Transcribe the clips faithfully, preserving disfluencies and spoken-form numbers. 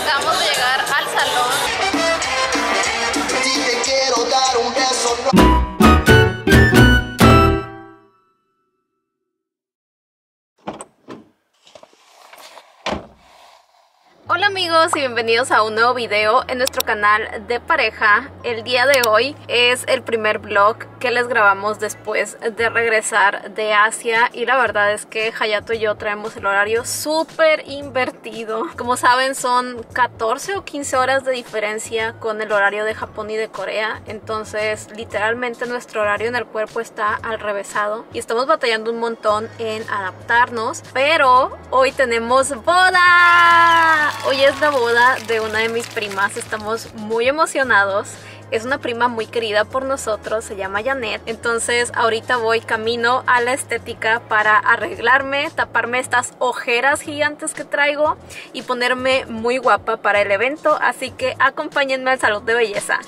acabamos de llegar al salón. Si te quiero dar un beso. Hola amigos y bienvenidos a un nuevo video en nuestro canal de pareja. El día de hoy es el primer vlog que les grabamos después de regresar de Asia y la verdad es que Hayato y yo traemos el horario súper invertido. Como saben, son catorce o quince horas de diferencia con el horario de Japón y de Corea, entonces literalmente nuestro horario en el cuerpo está al revésado y estamos batallando un montón en adaptarnos, pero hoy tenemos boda. Hoy es la boda de una de mis primas, estamos muy emocionados. Es una prima muy querida por nosotros, se llama Janet. Entonces ahorita voy camino a la estética para arreglarme, taparme estas ojeras gigantes que traigo y ponerme muy guapa para el evento. Así que acompáñenme al salón de belleza.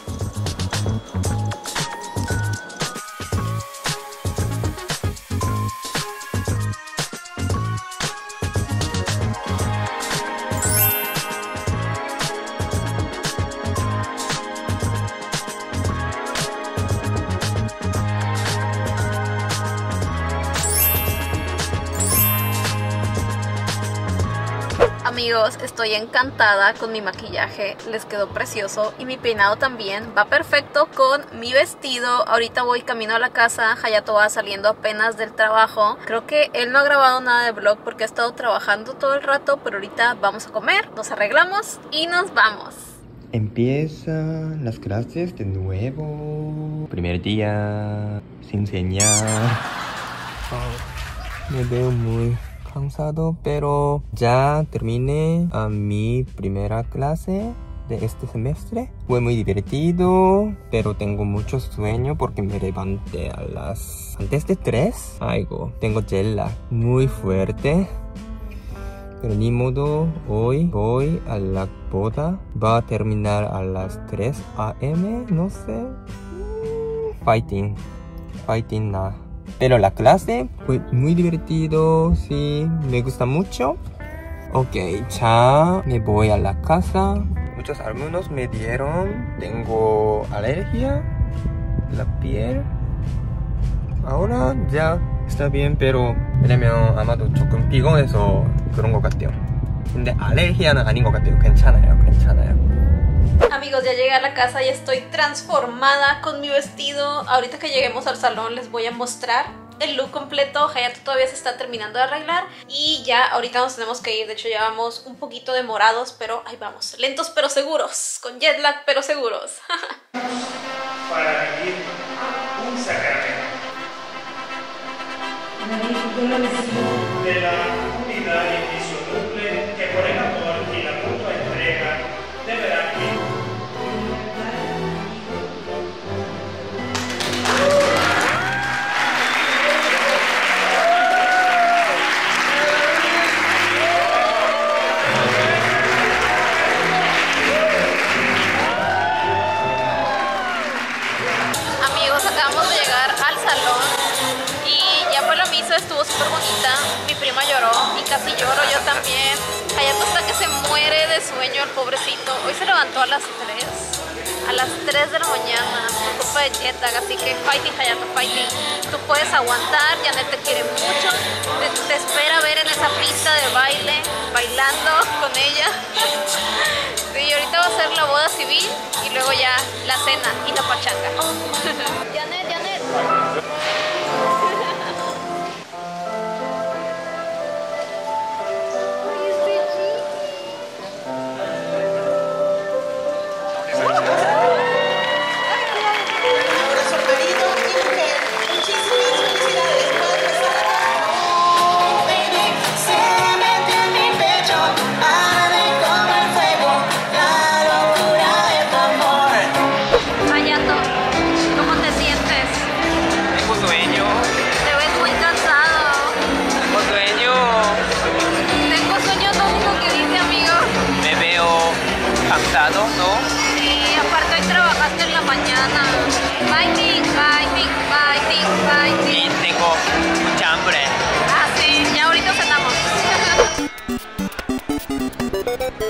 Amigos, estoy encantada con mi maquillaje, les quedó precioso y mi peinado también, va perfecto con mi vestido. Ahorita voy camino a la casa, Hayato va saliendo apenas del trabajo. Creo que él no ha grabado nada de vlog porque ha estado trabajando todo el rato, pero ahorita vamos a comer, nos arreglamos y nos vamos. Empiezan las clases de nuevo. Primer día, sin señal. Oh, me veo muy cansado, pero ya terminé a mi primera clase de este semestre. Fue muy divertido, pero tengo mucho sueño porque me levanté a las antes de tres. Algo, tengo jet lag muy fuerte, pero ni modo, hoy voy a la boda. Va a terminar a las tres a eme, no sé. Fighting, fighting nada. Pero la clase fue muy divertido, sí, me gusta mucho. Ok, ya me voy a la casa. Muchos alumnos me dieron, tengo alergia en la piel. ahora ya está bien, pero 왜냐면 아마도 조금 피곤해서 그런 것 같아요. 근데 알레르기는 아닌 것 같아요. 괜찮아요, 괜찮아요. Amigos, ya llegué a la casa y estoy transformada con mi vestido. Ahorita que lleguemos al salón les voy a mostrar el look completo. Hayato todavía se está terminando de arreglar y ya ahorita nos tenemos que ir. De hecho ya vamos un poquito demorados, pero ahí vamos, lentos pero seguros, con jet lag pero seguros. Para vivir un sacramento de la unidad indisoluble que por el amor y la mutua entrega deberán ir. Acabamos de llegar al salón y ya fue la misa, estuvo súper bonita. Mi prima lloró y casi lloro yo también. Hayato está que se muere de sueño el pobrecito. Hoy se levantó a las tres, a las tres de la mañana por culpa de jet lag, así que fighting Hayato, fighting. Tú puedes aguantar, Janet te quiere mucho, te, te espera ver en esa pista de baile, bailando con ella. Sí, ahorita va a ser la boda civil y luego ya la cena y la pachanga. Janet, Janet. ¿No? Sí, aparte hoy trabajaste en la mañana. Fighting, fighting, fighting, fighting. Y tengo mucha hambre. Ah, sí, ya ahorita cenamos.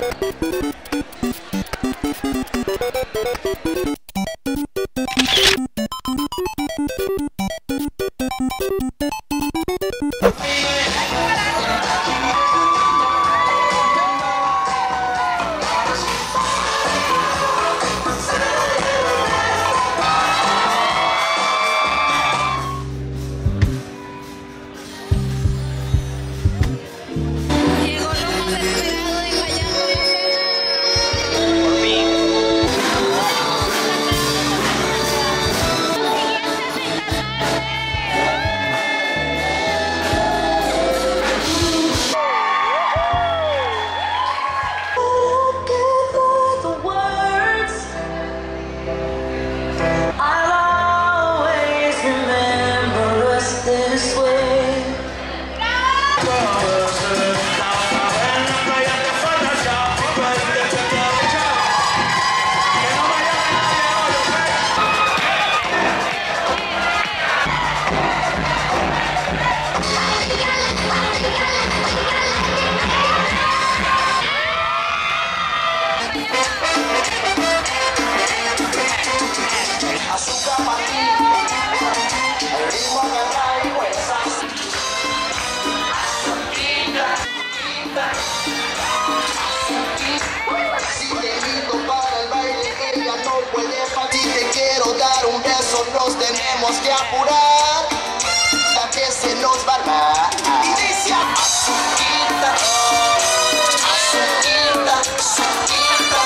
Nos tenemos que apurar, ya que se nos va a armar. Y dice azuquita, azuquita, azuquita.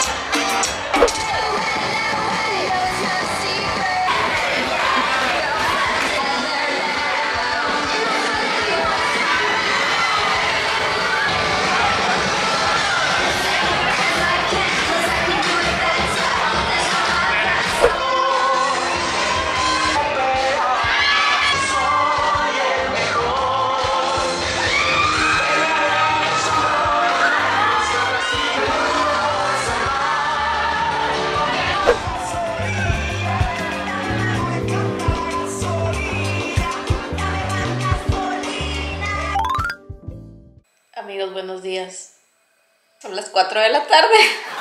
Amigos, buenos días. Son las cuatro de la tarde.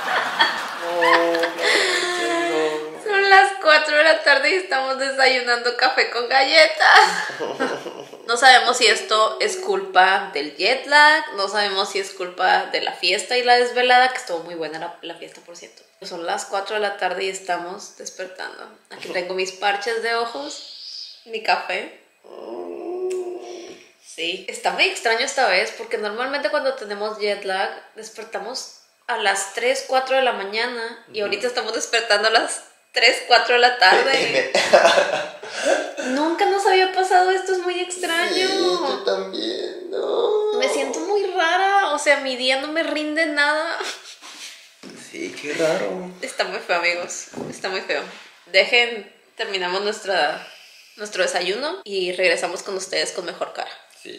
No, Son las cuatro de la tarde y estamos desayunando café con galletas. No sabemos si esto es culpa del jet lag, no sabemos si es culpa de la fiesta y la desvelada, que estuvo muy buena la, la fiesta, por cierto. Son las cuatro de la tarde y estamos despertando. Aquí tengo mis parches de ojos, mi café. Sí, está muy extraño esta vez porque normalmente cuando tenemos jet lag despertamos a las tres, cuatro de la mañana y ahorita estamos despertando a las tres, cuatro de la tarde. Nunca nos había pasado esto, es muy extraño. Sí, yo también, no. Me siento muy rara, o sea, mi día no me rinde nada. Sí, qué raro. Está muy feo, amigos, está muy feo. Dejen, terminamos nuestra, nuestro desayuno y regresamos con ustedes con mejor cara. Sí.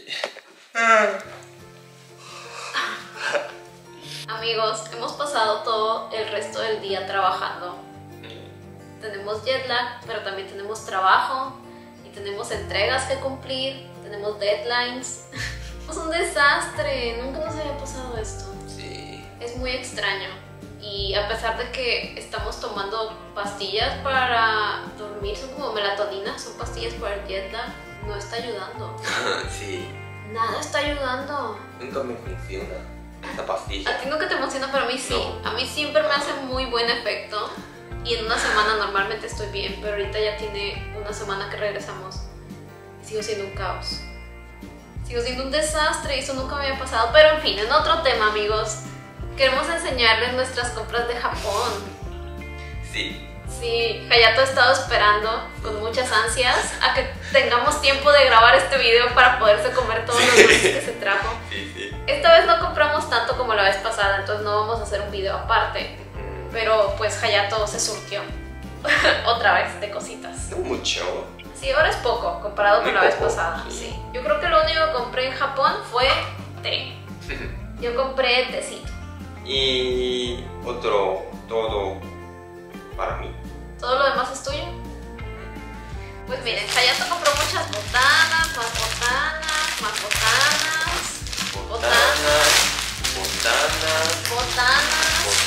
Amigos, hemos pasado todo el resto del día trabajando. Tenemos jet lag, pero también tenemos trabajo y tenemos entregas que cumplir, tenemos deadlines. Es un desastre, nunca nos había pasado esto. Sí. Es muy extraño. Y a pesar de que estamos tomando pastillas para dormir, son como melatonina, son pastillas para el jet lag, no está ayudando. Sí. Nada está ayudando. Nunca me funciona esta pastilla. A ti nunca te funciona, pero a mí sí. No. A mí siempre me hace muy buen efecto. Y en una semana normalmente estoy bien, pero ahorita ya tiene una semana que regresamos. Y sigo siendo un caos. Sigo siendo un desastre y eso nunca me había pasado. Pero en fin, en otro tema, amigos. Queremos enseñarles nuestras compras de Japón. Sí. Sí, Hayato ha estado esperando con muchas ansias a que tengamos tiempo de grabar este video para poderse comer todos los dulces que se trajo. Sí, sí. Esta vez no compramos tanto como la vez pasada, entonces no vamos a hacer un video aparte. Pero pues Hayato se surtió otra vez de cositas. No mucho. Sí, ahora es poco comparado Muy con la vez poco, pasada. sí. Sí. Yo creo que lo único que compré en Japón fue té. Yo compré tecito. Y otro, todo para mí. ¿Todo lo demás es tuyo? Pues miren, Hayato compró muchas botanas, más botanas, más botanas, botanas, Botanas, botanas, botanas,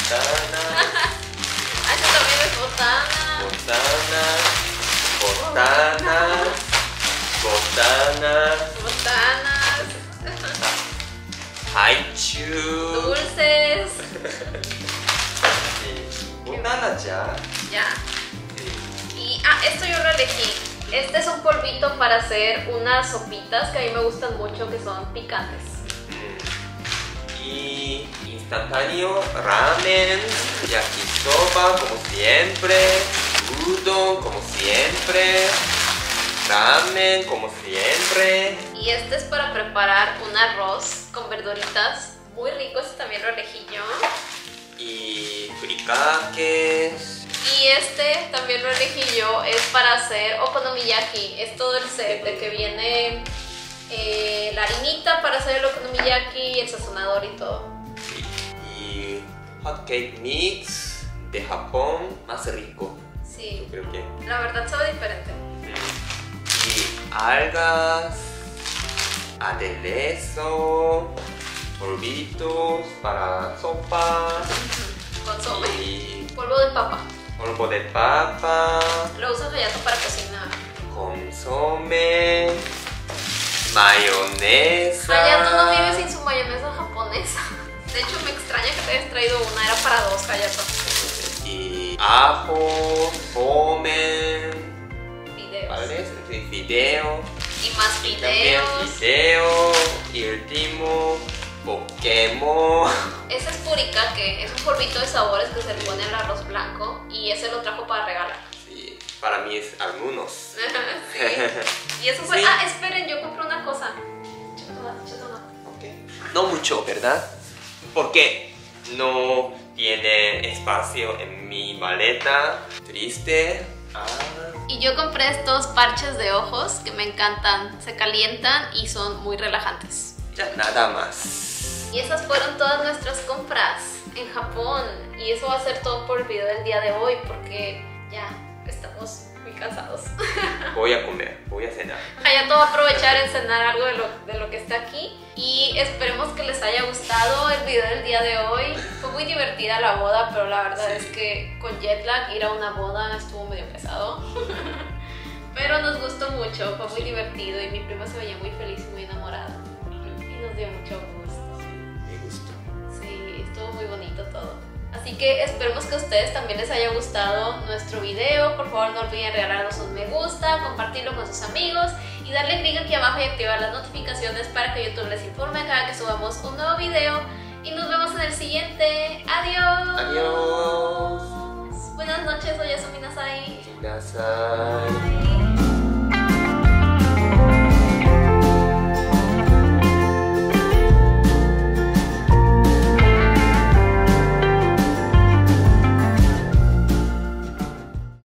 botanas, botanas, Botanas, haichu. dulces. Sí, botanas ya. Ya. Sí. Y, ah, esto yo lo elegí. Este es un polvito para hacer unas sopitas que a mí me gustan mucho, que son picantes. Mm. Y instantáneo, ramen, yakisoba como siempre, udon como siempre, ramen como siempre. Y este es para preparar un arroz con verduritas. Muy rico, este también lo elegí yo. Y furikakes. Y este también lo elegí yo, es para hacer okonomiyaki. Es todo el set de que viene eh, la harinita para hacer el okonomiyaki, el sazonador y todo. Y hot cake mix de Japón, más rico. Sí, Yo creo que. la verdad sabe diferente. Y algas, aderezo, polvitos para sopa. Consome, Y polvo de papa. polvo de papa, Lo usa Hayato para cocinar. consome, mayonesa. Hayato no vive sin su mayonesa japonesa. De hecho, me extraña que te hayas traído una, era para dos, Hayato. Y ajo, pomen, Videos. ¿vale? Sí, fideo. Y más Y también videos. fideo. Y último, Pokémon. Ese es furikake, es un polvito de sabores que se le pone al arroz blanco y ese lo trajo para regalar. Sí, para mí es algunos. Sí. Y eso fue. Sí. Ah, esperen, yo compré una cosa. Chocolate, chocolate. Ok. No mucho, ¿verdad? Porque no tiene espacio en mi maleta. Triste. Ah. Y yo compré estos parches de ojos que me encantan. Se calientan y son muy relajantes. Ya nada más. Y esas fueron todas nuestras compras en Japón. Y eso va a ser todo por el video del día de hoy porque ya estamos muy cansados. Voy a comer, voy a cenar. Hayato va a aprovechar en cenar algo de lo, de lo que está aquí. Y esperemos que les haya gustado el video del día de hoy. Fue muy divertida la boda, pero la verdad es que con jet lag ir a una boda estuvo medio pesado. Pero nos gustó mucho, fue muy divertido y mi prima se veía muy feliz y muy enamorada. Y nos dio mucho gusto. Me gustó. Sí, estuvo muy bonito todo. Así que esperemos que a ustedes también les haya gustado nuestro video. Por favor, no olviden regalarnos un me gusta, compartirlo con sus amigos y darle clic aquí abajo y activar las notificaciones para que YouTube les informe cada que subamos un nuevo video. Y nos vemos en el siguiente. ¡Adiós! Adiós. Buenas noches, soy Yasumi Nasai. Kudasai. Bye.